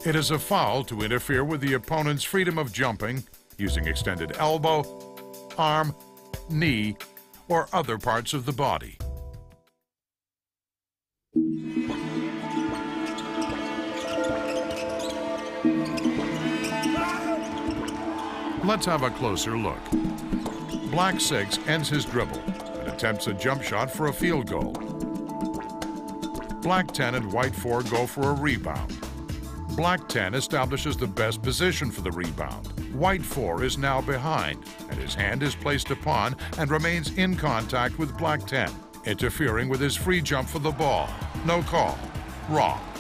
It is a foul to interfere with the opponent's freedom of jumping using extended elbow, arm, knee, or other parts of the body. Let's have a closer look. Black 6 ends his dribble and attempts a jump shot for a field goal. Black 10 and White 4 go for a rebound. Black 10 establishes the best position for the rebound. White 4 is now behind, and his hand is placed upon and remains in contact with Black 10, interfering with his free jump for the ball. No call. Wrong.